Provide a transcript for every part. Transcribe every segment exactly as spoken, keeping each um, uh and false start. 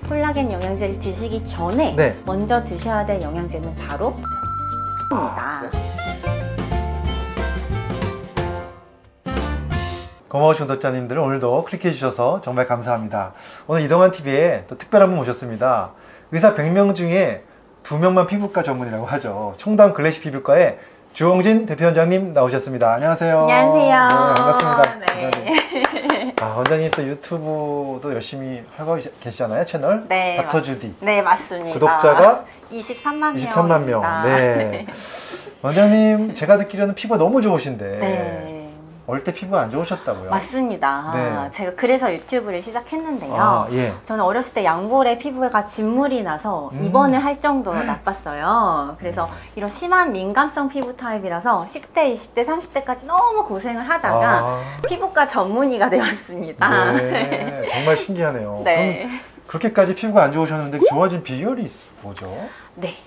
콜라겐 영양제를 드시기 전에 네. 먼저 드셔야 될 영양제는 바로 입니다. 고마우신 구독자님들 오늘도 클릭해 주셔서 정말 감사합니다. 오늘 이동환티비에 또 특별한 분 모셨습니다. 의사 백 명 중에 두 명만 피부과 전문이라고 하죠. 청담 글래시 피부과의 주홍진 대표원장님 나오셨습니다. 안녕하세요. 안녕하세요. 네, 반갑습니다. 네. 아, 원장님 또 유튜브도 열심히 하고 계시잖아요, 채널. 네, 닥터주디. 네, 맞습니다. 구독자가 이십삼만 명. 이십삼만 명. 네. 네. 원장님, 제가 듣기로는 피부가 너무 좋으신데. 네. 어릴 때 피부가 안 좋으셨다고요? 맞습니다. 네. 제가 그래서 유튜브를 시작했는데요. 아, 예. 저는 어렸을 때 양볼에 피부가 진물이 나서 음. 입원을 할 정도로 나빴어요. 그래서 이런 심한 민감성 피부 타입이라서 십 대, 이십 대, 삼십 대까지 너무 고생을 하다가 아. 피부과 전문의가 되었습니다. 네. 정말 신기하네요. 네. 그럼 그렇게까지 피부가 안 좋으셨는데 좋아진 비결이 뭐죠? 네.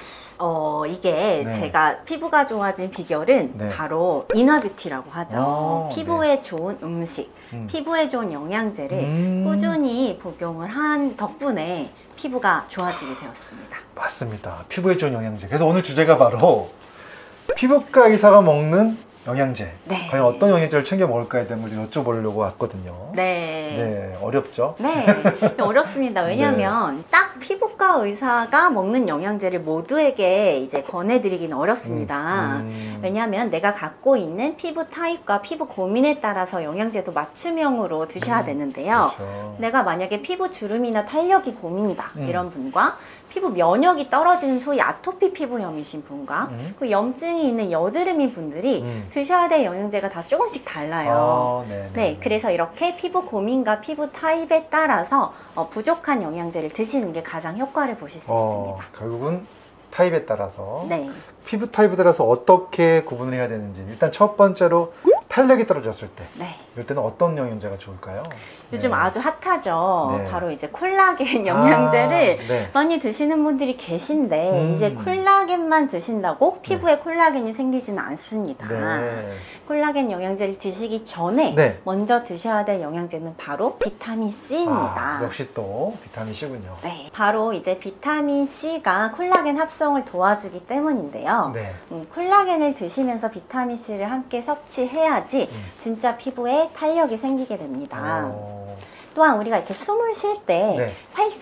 어, 이게 네. 제가 피부가 좋아진 비결은 네. 바로 이너뷰티라고 하죠. 오, 피부에 네. 좋은 음식, 음. 피부에 좋은 영양제를 음. 꾸준히 복용을 한 덕분에 피부가 좋아지게 되었습니다. 맞습니다. 피부에 좋은 영양제. 그래서 오늘 주제가 바로 피부과 의사가 먹는 영양제. 네. 과연 어떤 영양제를 챙겨 먹을까에 대한 걸 여쭤보려고 왔거든요. 네. 네, 어렵죠? 네, 어렵습니다. 왜냐하면 네. 딱 피부과 의사가 먹는 영양제를 모두에게 이제 권해드리기는 어렵습니다. 음, 음. 왜냐하면 내가 갖고 있는 피부 타입과 피부 고민에 따라서 영양제도 맞춤형으로 드셔야 음, 되는데요. 그렇죠. 내가 만약에 피부 주름이나 탄력이 고민이다 음. 이런 분과 피부 면역이 떨어지는 소위 아토피 피부염이신 분과 음. 그 염증이 있는 여드름인 분들이 음. 드셔야 될 영양제가 다 조금씩 달라요. 아, 네, 네, 그래서 이렇게 피부 고민과 피부 타입에 따라서 어, 부족한 영양제를 드시는 게 가장 효과를 보실 수 어, 있습니다. 결국은 타입에 따라서 네, 피부 타입에 따라서 어떻게 구분을 해야 되는지 일단 첫 번째로 탄력이 떨어졌을 때 네. 이럴 때는 어떤 영양제가 좋을까요? 요즘 네. 아주 핫하죠. 네. 바로 이제 콜라겐 영양제를 아, 네. 많이 드시는 분들이 계신데 음. 이제 콜라겐만 드신다고 피부에 콜라겐이 생기지는 않습니다. 네. 콜라겐 영양제를 드시기 전에 네. 먼저 드셔야 될 영양제는 바로 비타민 C입니다. 아, 역시 또 비타민 C군요. 네, 바로 이제 비타민 C가 콜라겐 합성을 도와주기 때문인데요. 네. 음, 콜라겐을 드시면서 비타민 C를 함께 섭취해야지 음. 진짜 피부에 탄력이 생기게 됩니다. 어, 또한 우리가 이렇게 숨을 쉴 때 네.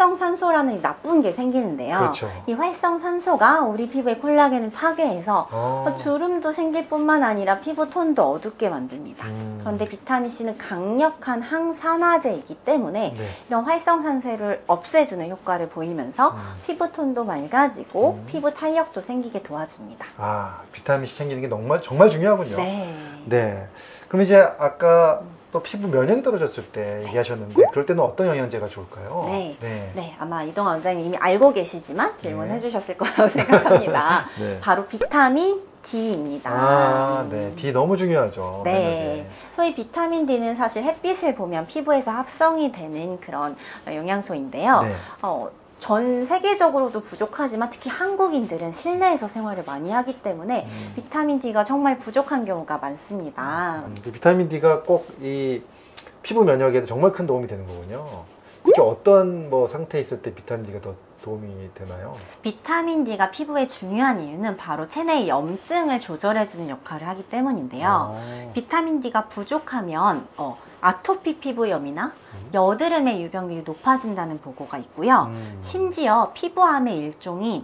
활성산소라는 나쁜 게 생기는데요. 그렇죠. 이 활성산소가 우리 피부의 콜라겐을 파괴해서 어. 주름도 생길 뿐만 아니라 피부 톤도 어둡게 만듭니다. 음. 그런데 비타민 C는 강력한 항산화제이기 때문에 네. 이런 활성산소를 없애주는 효과를 보이면서 음. 피부 톤도 맑아지고 음. 피부 탄력도 생기게 도와줍니다. 아, 비타민 C 챙기는 게 정말 정말 중요하군요. 네. 네. 그럼 이제 아까 또 피부 면역이 떨어졌을 때 얘기하셨는데 그럴 때는 어떤 영양제가 좋을까요? 네. 네. 네, 아마 이동환 원장님 이미 알고 계시지만 질문해 네. 주셨을 거라고 생각합니다. 네. 바로 비타민 D입니다. 아, 네. D 너무 중요하죠. 네. 면역에. 소위 비타민 D는 사실 햇빛을 보면 피부에서 합성이 되는 그런 영양소인데요. 네. 어, 전 세계적으로도 부족하지만 특히 한국인들은 실내에서 생활을 많이 하기 때문에 음. 비타민 D가 정말 부족한 경우가 많습니다. 음, 그 비타민 D가 꼭 이 피부 면역에도 정말 큰 도움이 되는 거군요. 특히 어떤 뭐 상태에 있을 때 비타민 D가 더 도움이 되나요? 비타민 D가 피부에 중요한 이유는 바로 체내의 염증을 조절해주는 역할을 하기 때문인데요. 아. 비타민 D가 부족하면 어, 아토피 피부염이나 음. 여드름의 유병률이 높아진다는 보고가 있고요. 음. 심지어 피부암의 일종인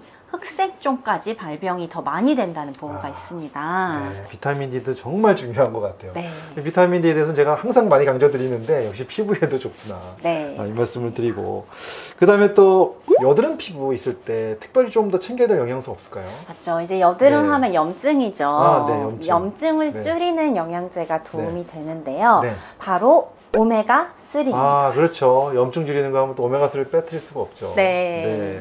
흑색종까지 발병이 더 많이 된다는 보고가 아, 있습니다. 네, 비타민 D도 정말 중요한 것 같아요. 네. 비타민 D에 대해서는 제가 항상 많이 강조드리는데 역시 피부에도 좋구나. 네. 아, 이 말씀을 드리고 그 다음에 또 여드름 피부 있을 때 특별히 좀 더 챙겨야 될 영양소 없을까요? 맞죠. 이제 여드름 네. 하면 염증이죠. 아, 네, 염증. 을 네. 줄이는 영양제가 도움이 되는데요. 네. 바로 오메가 쓰리입니다. 아, 그렇죠. 염증 줄이는 거 하면 또 오메가삼을 빼뜨릴 수가 없죠. 네.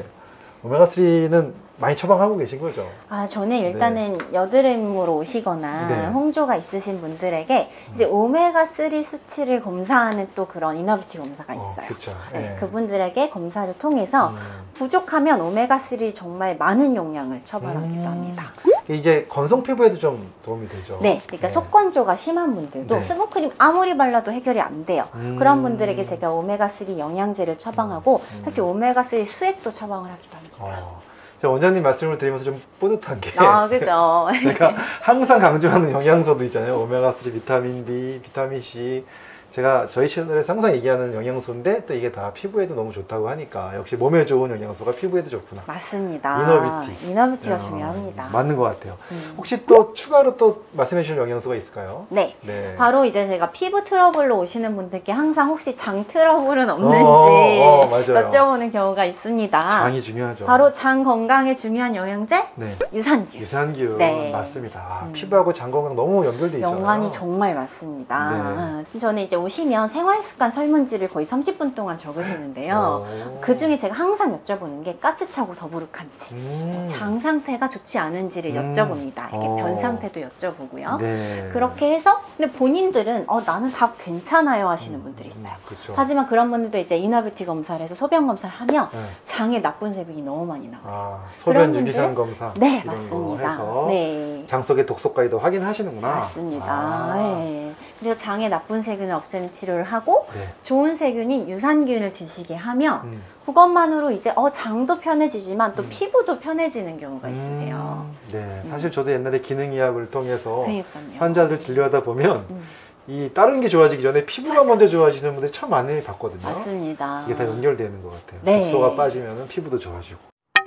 오메가삼은 많이 처방하고 계신 거죠? 아, 저는 일단은 여드름으로 오시거나 네. 홍조가 있으신 분들에게 이제 오메가쓰리 수치를 검사하는 또 그런 이너뷰티 검사가 어, 있어요. 그렇죠. 네, 네. 그분들에게 검사를 통해서 음. 부족하면 오메가쓰리 정말 많은 용량을 처방하기도 음. 합니다. 이게 건성 피부에도 좀 도움이 되죠. 네, 그러니까 속건조가 심한 분들도 네. 스모크림 아무리 발라도 해결이 안 돼요. 음. 그런 분들에게 제가 오메가삼 영양제를 처방하고 음. 사실 오메가삼 수액도 처방을 하기도 합니다. 어. 제가 원장님 말씀을 드리면서 좀 뿌듯한 게 아, 그죠. 제가 항상 강조하는 영양소도 있잖아요. 오메가삼, 비타민 D, 비타민 C. 제가 저희 채널에서 항상 얘기하는 영양소인데 또 이게 다 피부에도 너무 좋다고 하니까 역시 몸에 좋은 영양소가 피부에도 좋구나. 맞습니다. 이너뷰티. 이너뷰티가 어, 중요합니다. 맞는 것 같아요. 음. 혹시 또 추가로 또 말씀해 주실 영양소가 있을까요? 네. 네. 바로 이제 제가 피부 트러블로 오시는 분들께 항상 혹시 장 트러블은 없는지 어, 어, 맞아요. 여쭤보는 경우가 있습니다. 장이 중요하죠. 바로 장 건강에 중요한 영양제 네. 유산균. 유산균 네. 맞습니다. 아, 음. 피부하고 장 건강 너무 연결돼 있잖아요. 연관이 정말 많습니다. 네. 음, 저는 이제 오시면 생활습관 설문지를 거의 삼십 분 동안 적으시는데요. 오. 그 중에 제가 항상 여쭤보는 게 가스차고 더부룩한지, 음. 장 상태가 좋지 않은지를 음. 여쭤봅니다. 이렇게 어. 변 상태도 여쭤보고요. 네. 그렇게 해서 근데 본인들은 어, 나는 다 괜찮아요 하시는 분들이 있어요. 그렇죠. 하지만 그런 분들도 이제 이너뷰티 검사를 해서 소변 검사를 하면 네. 장에 나쁜 세균이 너무 많이 나와요. 아, 그런 소변 분들? 유기산 검사 네, 이런 거 맞습니다. 해서 네. 장 속의 독소까지도 확인하시는구나. 맞습니다. 아. 네. 그래서 장에 나쁜 세균을 없애는 치료를 하고 네. 좋은 세균인 유산균을 드시게 하면 음. 그것만으로 이제 어 장도 편해지지만 또 음. 피부도 편해지는 경우가 있으세요. 음. 네, 사실 저도 옛날에 기능의학을 통해서 그러니까요. 환자들 진료하다 보면 음, 이 다른 게 좋아지기 전에 피부가 먼저 좋아지시는 분들이 참 많이 봤거든요. 맞습니다. 이게 다 연결되는 것 같아요. 네. 독소가 빠지면 피부도 좋아지고.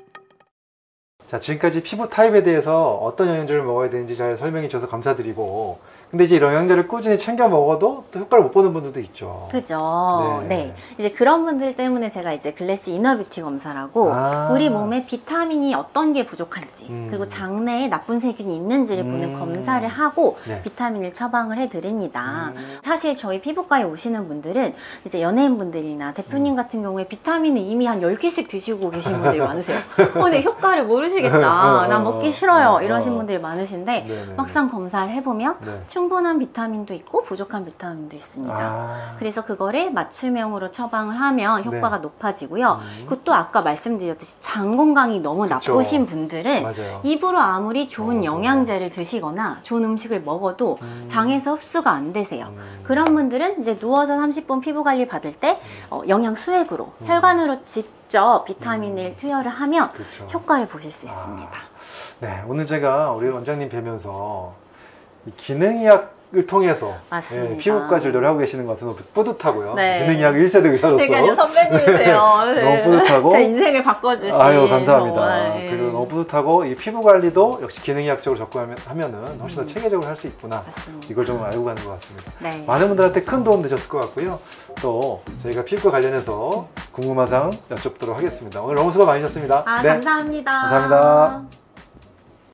자, 지금까지 피부 타입에 대해서 어떤 영양제를 먹어야 되는지 잘 설명해 주셔서 감사드리고, 근데 이제 이런 영양제를 꾸준히 챙겨 먹어도 또 효과를 못 보는 분들도 있죠. 그죠. 네. 네. 이제 그런 분들 때문에 제가 이제 글래스 이너뷰티 검사라고 아. 우리 몸에 비타민이 어떤 게 부족한지 음. 그리고 장내에 나쁜 세균이 있는지를 음. 보는 검사를 하고 네. 비타민을 처방을 해드립니다. 음. 사실 저희 피부과에 오시는 분들은 이제 연예인분들이나 대표님 음. 같은 경우에 비타민을 이미 한 열 개씩 드시고 계신 분들이 많으세요. 어, 근데 효과를 모르시겠다. 난 먹기 싫어요. 이러신 분들이 많으신데 네네. 막상 검사를 해보면 네. 충분한 비타민도 있고 부족한 비타민도 있습니다. 아. 그래서 그거를 맞춤형으로 처방을 하면 효과가 네. 높아지고요. 음. 그것도 아까 말씀드렸듯이 장 건강이 너무 그쵸. 나쁘신 분들은 맞아요. 입으로 아무리 좋은 어, 영양제를 드시거나 좋은 음식을 먹어도 음. 장에서 흡수가 안 되세요. 음. 그런 분들은 이제 누워서 삼십 분 피부 관리 받을 때 어, 영양 수액으로 음. 혈관으로 직접 비타민을 투여를 하면 그렇죠. 효과를 보실 수 아. 있습니다. 네, 오늘 제가 우리 원장님 뵈면서 이 기능의학을 통해서 맞습니다. 예, 피부과 진료를 하고 계시는 것 같아서 뿌듯하고요. 네. 기능의학 일 세대 의사로서 그러니까요, 선배님이세요. 네. 너무 뿌듯하고 제 인생을 바꿔주신. 아유 감사합니다. 정말, 네. 그리고 너무 뿌듯하고 이 피부 관리도 역시 기능의학적으로 접근하면은 훨씬 더 음. 체계적으로 할 수 있구나. 맞습니다. 이걸 좀 알고 가는 것 같습니다. 네. 많은 분들한테 큰 도움 되셨을 것 같고요. 또 저희가 피부과 관련해서 궁금한 사항 여쭙도록 하겠습니다. 오늘 너무 수고 많으셨습니다. 아, 네. 감사합니다. 감사합니다.